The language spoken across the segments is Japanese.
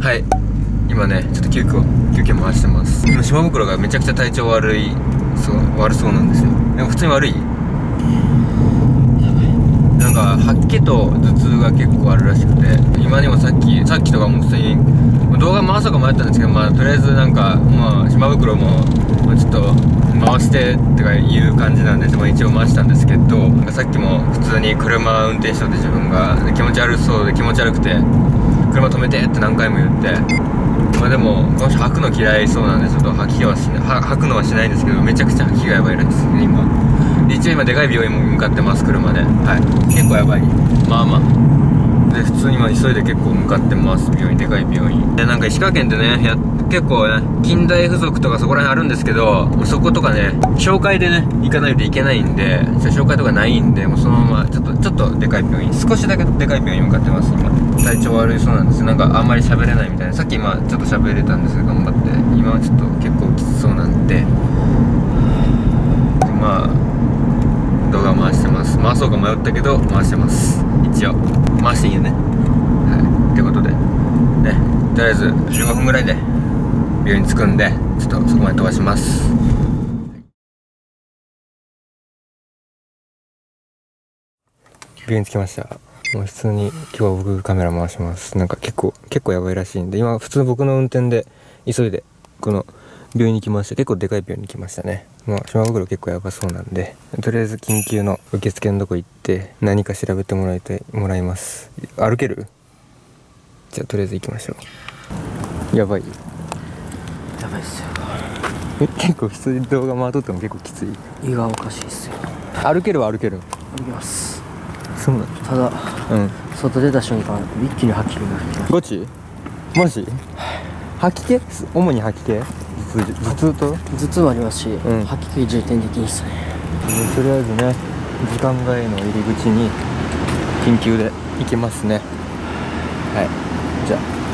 はい、今ねちょっと休憩回してます。今島袋がめちゃくちゃ体調悪そうなんですよ。でも普通に悪い、なんか吐き気と頭痛が結構あるらしくて、今にもさっきとかも普通に動画回そうか迷ったんですけど、まあとりあえずなんかまあ島袋もちょっと回してとかいう感じなんで、まあ、一応回したんですけど、なんかさっきも普通に車運転してて、自分が気持ち悪そうで気持ち悪くて車止めてって何回も言って、まあでもこの人吐くの嫌いそうなんで、ちょっと吐くのはしないんですけど、めちゃくちゃ吐きがやばいらしいですね今。一応今でかい病院も向かってます、車で。はい、結構やばい、まあまあで普通に今急いで結構向かってます、病院、でかい病院で。なんか石川県ってね結構ね近代付属とかそこら辺あるんですけど、そことかね紹介でね行かないといけないんで、紹介とかないんで、もうそのままちょっとでかい病院、少しだけでかい病院向かってます今。体調悪いそうなんです。なんかあんまり喋れないみたいな。さっき今ちょっと喋れたんですけど頑張って、今はちょっと結構きつそうなんで、まあ動画回してます。回そうか迷ったけど回してます。一応回していいよね。はい、ってことでね、とりあえず15分ぐらいで病院着くんで、ちょっとそこまで飛ばします。病院着きました。もう普通に今日は僕カメラ回します。なんか結構やばいらしいんで、今普通僕の運転で急いでこの病院に来ました。結構でかい病院に来ましたね。まあ島袋結構やばそうなんで、とりあえず緊急の受付のとこ行って何か調べてもらいます。歩ける？じゃあとりあえず行きましょう。やばいっすよ。結構普通に動画回っとっても結構きつい。 胃がおかしいっすよ。 歩けるは歩ける。 歩きます。 そうなんただ、外出た瞬間一気に吐き気が吹きました。 ゴチ？マジ？吐き気？主に吐き気？頭痛と？ 頭痛もありますし、吐き気重点的にっすね。 とりあえずね、時間外の入り口に緊急で行きますね。はい、じゃあ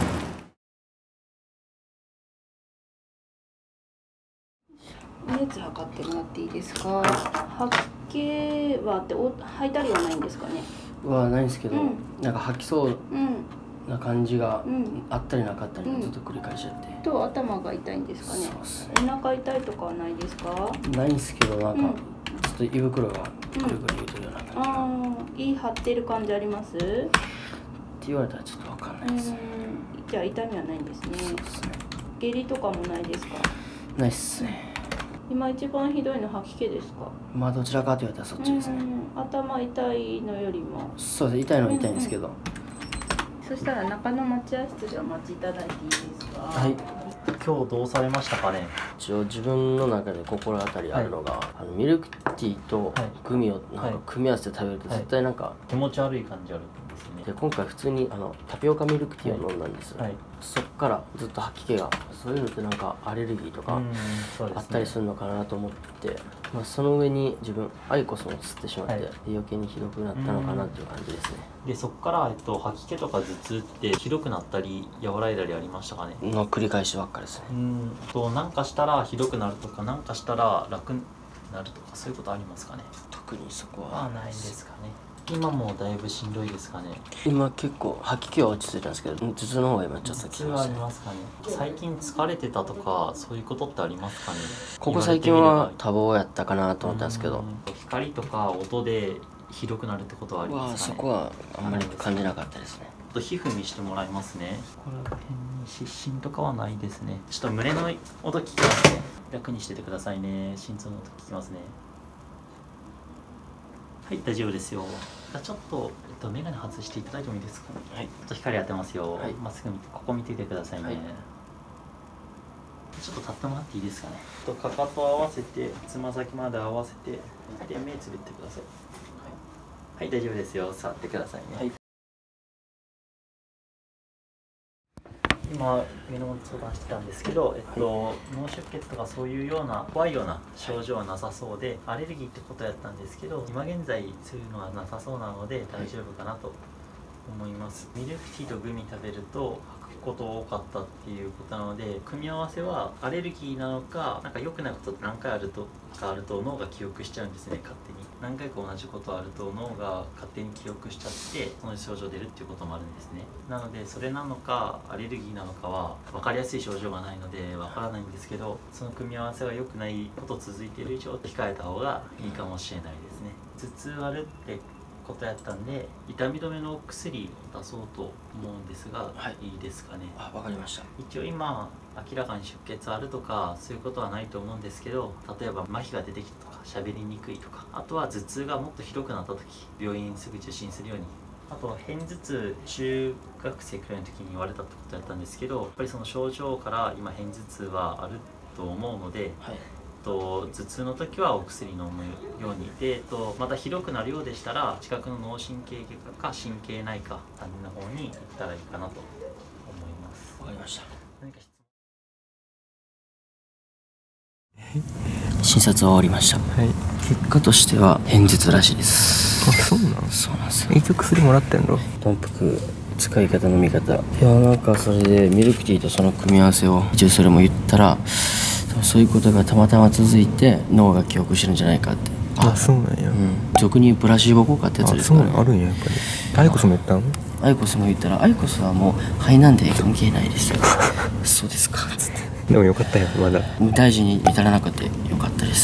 熱測ってもらっていいですか？吐き気はって吐いたりはないんですかね？ はないんですけど、なんか吐きそうな感じがあったりなかったりずっと繰り返しちゃって、 と頭が痛いんですかね？ そうっすね。 お腹痛いとかはないですか？ ないんですけど、なんかちょっと胃袋がぐるぐる言うてるような感じが、 胃張ってる感じあります？って言われたらちょっと分かんないです。 じゃあ痛みはないんですね。 そうですね。 下痢とかもないですか？ ないっすね。 今一番ひどいの吐き気ですか？ まあどちらかと言われたらそっちですね。 頭痛いのよりも。 そうです。痛いのは痛いんですけど、 そしたら中の待合室でお待ちいただいていいですか？ はい。 今日どうされましたかね？ 一応自分の中で心当たりあるのが、ミルクティーとグミをなんか組み合わせて食べると絶対なんか気持ち悪い感じあるんですね。 で、今回普通にタピオカミルクティーを飲んだんです、そっからずっと吐き気が、そういうのってなんかアレルギーとかあったりするのかなと思って、まあ、その上に自分アイコスも吸ってしまって、で余計にひどくなったのかなっていう感じですね。 でそっから、吐き気とか頭痛ってひどくなったり和らいだりありましたかね？ の繰り返しばっかりですね。 なんかしたらひどくなるとか、なんかしたら楽になるとか、そういうことありますかね？ 特にそこはないですかね。今もだいぶしんどいですかね？ 今結構吐き気は落ち着いたんですけど、頭痛の方が今ちょっと頭痛はありますかね？最近疲れてたとかそういうことってありますかね？ ここ最近は多忙やったかなと思ったんですけど、 光とか音でひどくなるってことはありますかね？ そこはあんまり感じなかったですね。 皮膚見してもらいますね。この辺に湿疹とかはないですね。ちょっと胸の音聞きますね。楽にしててくださいね。心臓の音聞きますね。はい、大丈夫ですよ。ちょっと、眼鏡外していただいてもいいですか？はい。ちょっと光当てますよ。まっすぐ見て、ここ見ててくださいね。ちょっと立ってもらっていいですかね。かかと合わせて、つま先まで合わせて、で目つぶってください。はい、大丈夫ですよ。座ってくださいね。今目の前に相談してたんですけど、脳出血とかそういうような怖いような症状はなさそうで、アレルギーってことやったんですけど、今現在そういうのはなさそうなので大丈夫かなと思います。ミルクティーとグミ食べると吐くこと多かったっていうことなので、組み合わせはアレルギーなのか、なんか良くないことって何回あると脳が記憶しちゃうんですね。勝手に何回か同じことあると脳が勝手に記憶しちゃってその症状出るっていうこともあるんですね。なのでそれなのかアレルギーなのかは分かりやすい症状がないので分からないんですけど、その組み合わせが良くないこと続いている以上控えた方がいいかもしれないですね。頭痛あるってことやったんで、痛み止めのお薬出そうと思うんですが、はい、いいですかね。 わかりました。 一応今明らかに出血あるとかそういうことはないと思うんですけど、例えば麻痺が出てきたとか喋りにくいとか、あとは頭痛がもっとひどくなった時病院すぐ受診するように。あと片頭痛、中学生くらいの時に言われたってことやったんですけど、やっぱりその症状から今片頭痛はあると思うので、はい、頭痛の時はお薬飲むようにで、またひどくなるようでしたら近くの脳神経外科か神経内科さんの方に行ったらいいかなと思います。 わかりました。 何か質問？診察は終わりました。はい。結果としては片頭痛らしいです。 あ、そうなの？ そうなんですよ。 一応薬もらってんの？ 豚腹使い方飲み方。いや、なんかそれでミルクティーとその組み合わせを一応それも言ったら、そういうことがたまたま続いて脳が記憶してるんじゃないかって。 あ、そうなんや。 俗に言うプラシーボ効果ってやつですからね。 あ、そうあるんや、やっぱり。アイコスも言ったの？ アイコスも言ったら、アイコスはもう肺なんで関係ないですよ。そうですかつって。 でもよかったよ、まだ大事に至らなくてよかったです。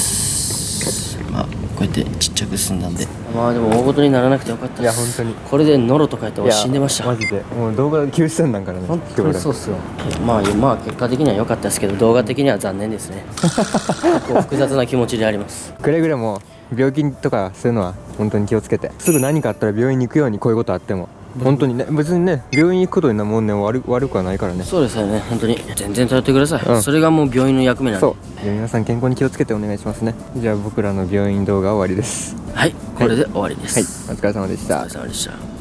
まあこうやってちっちゃく進んだんで、まあでも大事にならなくてよかったです。 いや本当にこれでノロとかやったら死んでました。 マジでもう動画休止したんだからね。 本当にそうっすよ。まあ結果的には良かったですけど、動画的には残念ですね。結構複雑な気持ちであります。 くれぐれも病気とかそういうのは本当に気をつけて、すぐ何かあったら病院に行くように。こういうことあっても本当にね、別にね、病院行くことになもんね、悪くはないからね。 そうですよね、本当に全然頼ってください、それがもう病院の役目なんで。 そう、皆さん健康に気をつけてお願いしますね。じゃあ僕らの病院動画は終わりです。 はい、これで終わりです。 はい、お疲れ様でした。 お疲れ様でした。